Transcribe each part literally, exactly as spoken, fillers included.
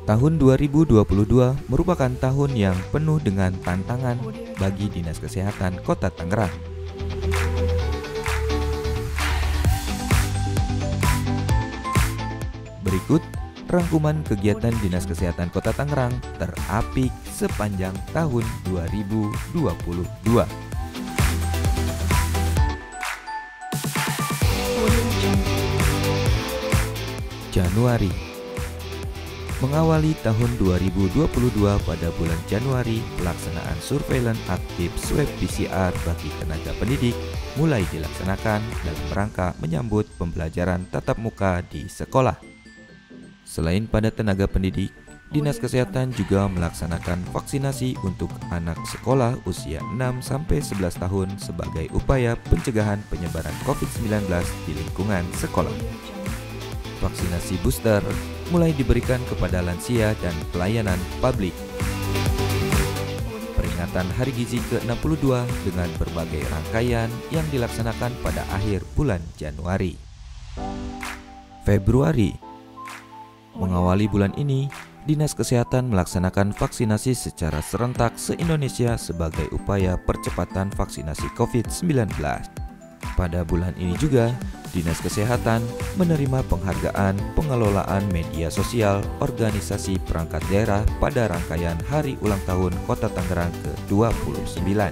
Tahun dua ribu dua puluh dua merupakan tahun yang penuh dengan tantangan bagi Dinas Kesehatan Kota Tangerang. Berikut rangkuman kegiatan Dinas Kesehatan Kota Tangerang terapik sepanjang tahun dua ribu dua puluh dua. Januari. Mengawali tahun dua ribu dua puluh dua pada bulan Januari, pelaksanaan surveillance aktif swab P C R bagi tenaga pendidik mulai dilaksanakan dalam rangka menyambut pembelajaran tatap muka di sekolah. Selain pada tenaga pendidik, Dinas Kesehatan juga melaksanakan vaksinasi untuk anak sekolah usia enam sampai sebelas tahun sebagai upaya pencegahan penyebaran covid sembilan belas di lingkungan sekolah. Vaksinasi booster mulai diberikan kepada lansia dan pelayanan publik. Peringatan Hari Gizi ke enam puluh dua dengan berbagai rangkaian yang dilaksanakan pada akhir bulan Januari. Februari. Mengawali bulan ini, Dinas Kesehatan melaksanakan vaksinasi secara serentak se-Indonesia sebagai upaya percepatan vaksinasi covid sembilan belas. Pada bulan ini juga, Dinas Kesehatan menerima penghargaan pengelolaan media sosial organisasi perangkat daerah pada rangkaian Hari Ulang Tahun Kota Tangerang ke dua puluh sembilan.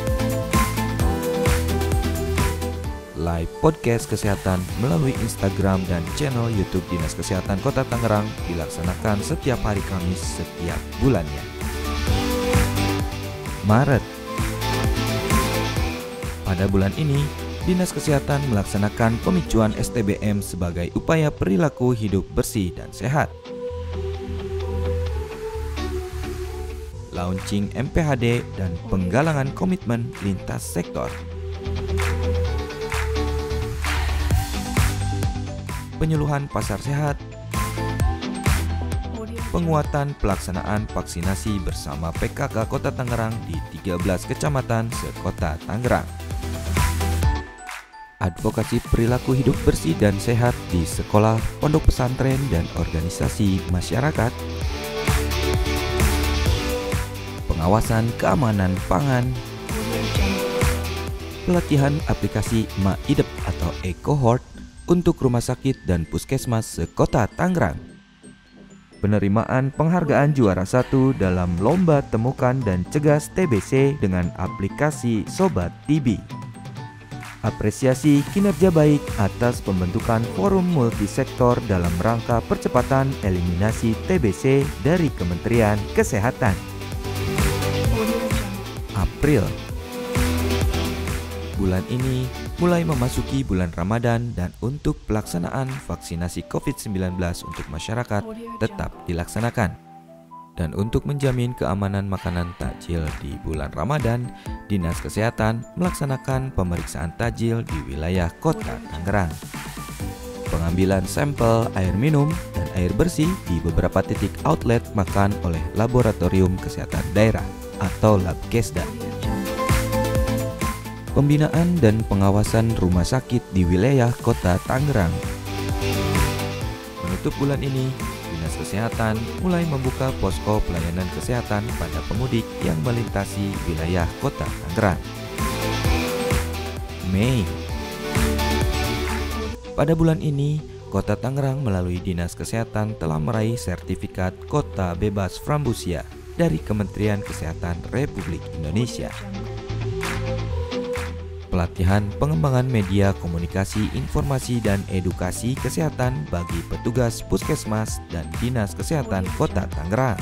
Live podcast kesehatan melalui Instagram dan channel YouTube Dinas Kesehatan Kota Tangerang dilaksanakan setiap hari Kamis setiap bulannya. Maret. Pada bulan ini, Dinas Kesehatan melaksanakan pemicuan S T B M sebagai upaya perilaku hidup bersih dan sehat. Launching M P H D dan penggalangan komitmen lintas sektor. Penyuluhan pasar sehat. Penguatan pelaksanaan vaksinasi bersama P K K Kota Tangerang di tiga belas kecamatan sekota Tangerang. Advokasi perilaku hidup bersih dan sehat di sekolah, pondok pesantren, dan organisasi masyarakat. Pengawasan keamanan pangan. Pelatihan aplikasi MaIDep atau e-cohort untuk rumah sakit dan puskesmas sekota Tangerang. Penerimaan penghargaan juara satu dalam Lomba Temukan dan Cegas T B C dengan aplikasi Sobat T B. Apresiasi kinerja baik atas pembentukan forum multisektor dalam rangka percepatan eliminasi T B C dari Kementerian Kesehatan. April. Bulan ini mulai memasuki bulan Ramadan dan untuk pelaksanaan vaksinasi covid sembilan belas untuk masyarakat tetap dilaksanakan. Dan untuk menjamin keamanan makanan takjil di bulan Ramadan, Dinas Kesehatan melaksanakan pemeriksaan takjil di wilayah Kota Tangerang. Pengambilan sampel air minum dan air bersih di beberapa titik outlet makan oleh Laboratorium Kesehatan Daerah atau Labkesda. Pembinaan dan pengawasan rumah sakit di wilayah Kota Tangerang. Menutup bulan ini, Dinas Kesehatan mulai membuka posko pelayanan kesehatan pada pemudik yang melintasi wilayah Kota Tangerang. Mei. Pada bulan ini, Kota Tangerang melalui Dinas Kesehatan telah meraih sertifikat Kota Bebas Frambusia dari Kementerian Kesehatan Republik Indonesia. Pelatihan pengembangan media komunikasi, informasi, dan edukasi kesehatan bagi petugas puskesmas dan Dinas Kesehatan Kota Tangerang.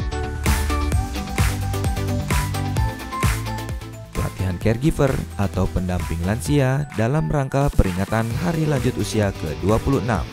Pelatihan caregiver atau pendamping lansia dalam rangka peringatan Hari Lanjut Usia ke dua puluh enam.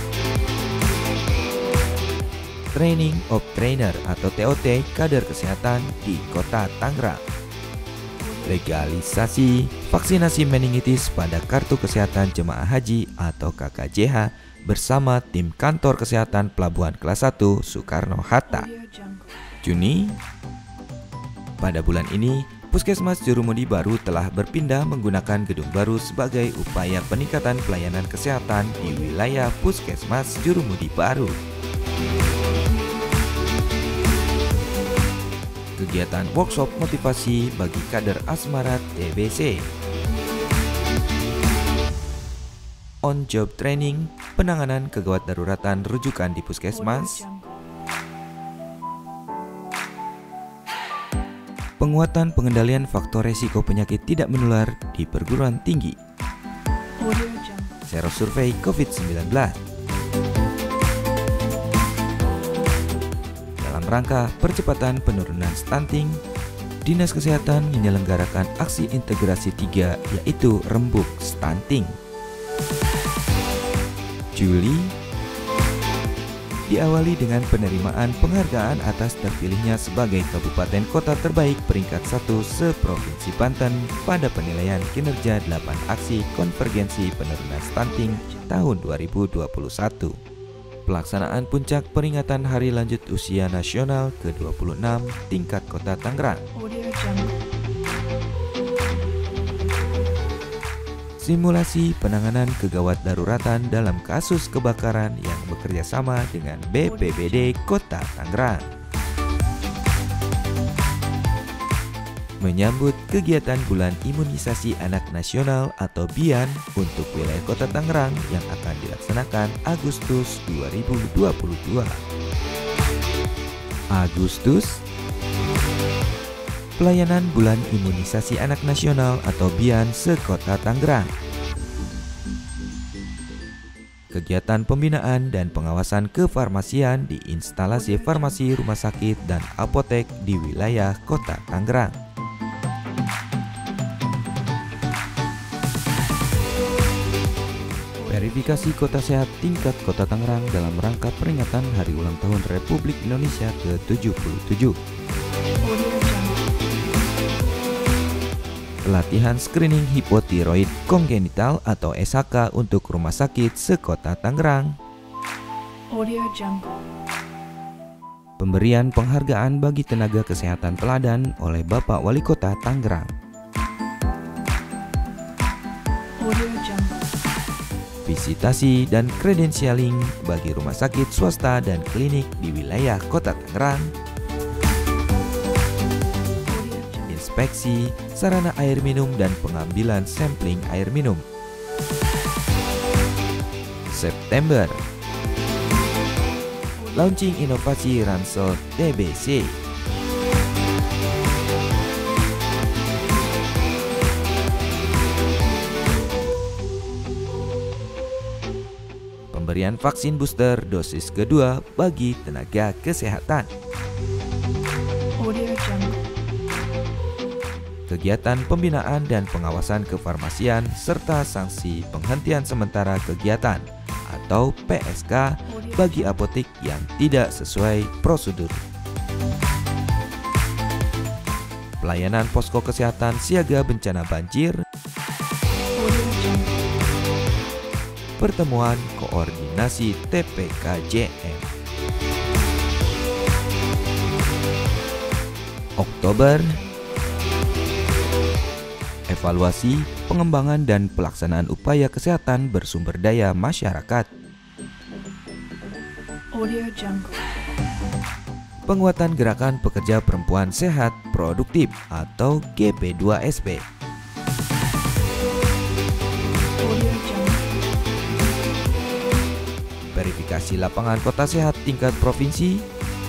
Training of Trainer atau T O T kader kesehatan di Kota Tangerang. Legalisasi vaksinasi meningitis pada Kartu Kesehatan Jemaah Haji atau K K J H bersama tim Kantor Kesehatan Pelabuhan Kelas satu Soekarno-Hatta. Juni. Pada bulan ini, Puskesmas Jurumudi baru telah berpindah menggunakan gedung baru sebagai upaya peningkatan pelayanan kesehatan di wilayah Puskesmas Jurumudi baru. kegiatan workshop motivasi bagi kader Asmara T B C. On-job training, penanganan kegawat daruratan rujukan di puskesmas. Penguatan pengendalian faktor resiko penyakit tidak menular di perguruan tinggi. Sero survei COVID sembilan belas. Dalam rangka percepatan penurunan stunting, Dinas Kesehatan menyelenggarakan aksi integrasi tiga, yaitu rembuk stunting. Juli diawali dengan penerimaan penghargaan atas terpilihnya sebagai kabupaten kota terbaik peringkat satu se-Provinsi Banten pada penilaian kinerja delapan aksi konvergensi penurunan stunting tahun dua ribu dua puluh satu. Pelaksanaan puncak peringatan Hari Lanjut Usia Nasional ke dua puluh enam tingkat Kota Tangerang. Simulasi penanganan kegawat daruratan dalam kasus kebakaran yang bekerja sama dengan B P B D Kota Tangerang. Menyambut kegiatan Bulan Imunisasi Anak Nasional atau B I A N untuk wilayah Kota Tangerang yang akan dilaksanakan Agustus dua ribu dua puluh dua. Agustus Pelayanan Bulan Imunisasi Anak Nasional atau B I A N se-Kota Tangerang. Kegiatan pembinaan dan pengawasan kefarmasian di instalasi farmasi rumah sakit dan apotek di wilayah Kota Tangerang. Verifikasi Kota Sehat tingkat Kota Tangerang dalam rangka peringatan Hari Ulang Tahun Republik Indonesia ke tujuh puluh tujuh. Pelatihan screening hipotiroid kongenital atau S H K untuk rumah sakit se-Kota Tangerang. Pemberian penghargaan bagi tenaga kesehatan teladan oleh Bapak Wali Kota Tangerang. Visitasi dan kredensialing bagi rumah sakit swasta dan klinik di wilayah Kota Tangerang. Inspeksi sarana air minum dan pengambilan sampling air minum. September Launching inovasi ransel T B C. Pemberian vaksin booster dosis kedua bagi tenaga kesehatan. Kegiatan pembinaan dan pengawasan kefarmasian serta sanksi penghentian sementara kegiatan atau P S K bagi apotik yang tidak sesuai prosedur. Pelayanan posko kesehatan siaga bencana banjir. Pertemuan koordinasi T P K J M. Oktober Evaluasi, pengembangan dan pelaksanaan upaya kesehatan bersumber daya masyarakat. Penguatan gerakan pekerja perempuan sehat produktif atau G P dua S P. Verifikasi lapangan kota sehat tingkat provinsi.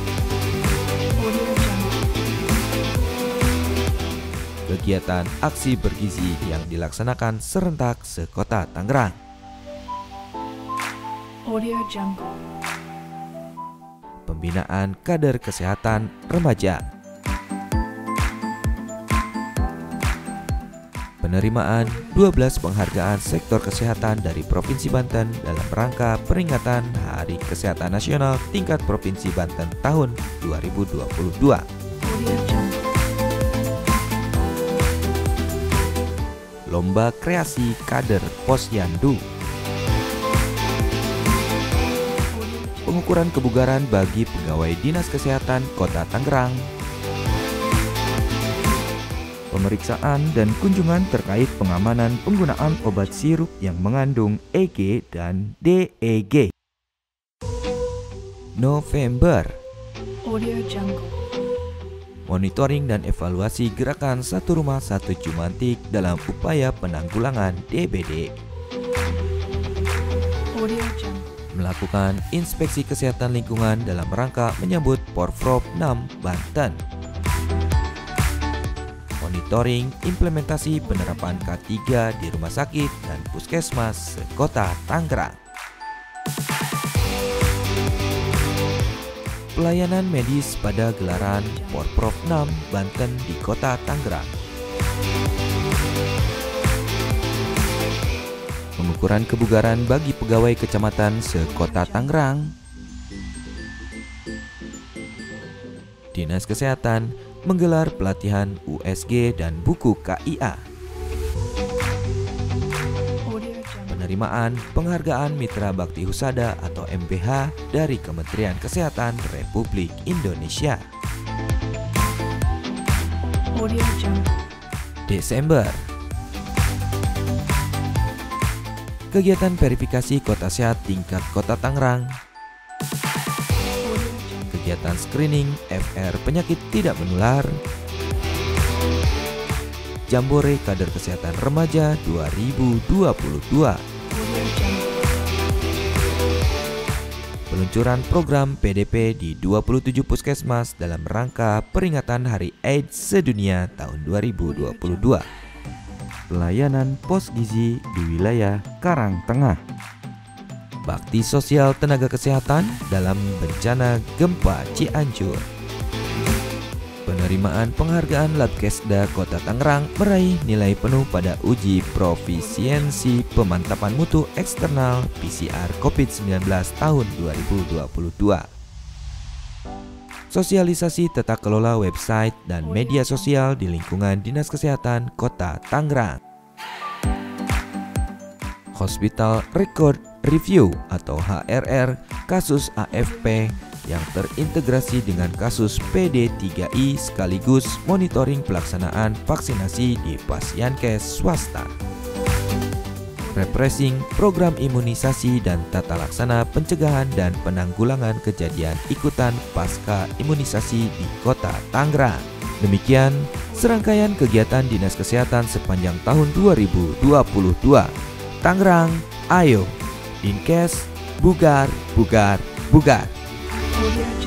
Kegiatan aksi bergizi yang dilaksanakan serentak se-Kota Tangerang. Pembinaan kader kesehatan remaja. Penerimaan dua belas penghargaan sektor kesehatan dari Provinsi Banten dalam rangka peringatan Hari Kesehatan Nasional tingkat Provinsi Banten tahun dua ribu dua puluh dua. Lomba kreasi kader Posyandu. Pengukuran kebugaran bagi pegawai Dinas Kesehatan Kota Tangerang. Pemeriksaan dan kunjungan terkait pengamanan penggunaan obat sirup yang mengandung E G dan D E G. November monitoring dan evaluasi gerakan satu rumah satu Jumantik dalam upaya penanggulangan D B D. Melakukan inspeksi kesehatan lingkungan dalam rangka menyambut Porprov enam Banten. Monitoring implementasi penerapan K tiga di rumah sakit dan puskesmas sekota Tangerang. Pelayanan medis pada gelaran Porprov enam Banten di kota Tangerang. Pengukuran kebugaran bagi pegawai kecamatan sekota Tangerang. Dinas Kesehatan menggelar pelatihan U S G dan buku K I A. Penerimaan penghargaan Mitra Bakti Husada atau M B H dari Kementerian Kesehatan Republik Indonesia. Desember. Kegiatan verifikasi kota sehat tingkat kota Tangerang. Kegiatan screening F R penyakit tidak menular. Jambore Kader Kesehatan Remaja dua ribu dua puluh dua. Peluncuran program P D P di dua puluh tujuh puskesmas dalam rangka peringatan Hari AIDS Sedunia tahun dua ribu dua puluh dua. Pelayanan pos gizi di wilayah Karang Tengah. Bakti sosial tenaga kesehatan dalam bencana gempa Cianjur. Penerimaan penghargaan Labkesda Kota Tangerang meraih nilai penuh pada uji profisiensi pemantapan mutu eksternal P C R COVID sembilan belas tahun dua ribu dua puluh dua. Sosialisasi tata kelola website dan media sosial di lingkungan Dinas Kesehatan Kota Tangerang. Hospital Record Review atau H R R kasus A F P yang terintegrasi dengan kasus P D tiga I sekaligus monitoring pelaksanaan vaksinasi di Pasienkes swasta. Refreshing program imunisasi dan tata laksana pencegahan dan penanggulangan kejadian ikutan pasca imunisasi di Kota Tangerang. Demikian serangkaian kegiatan Dinas Kesehatan sepanjang tahun dua ribu dua puluh dua. Tangerang, ayo! Dinkes, bugar, bugar, bugar!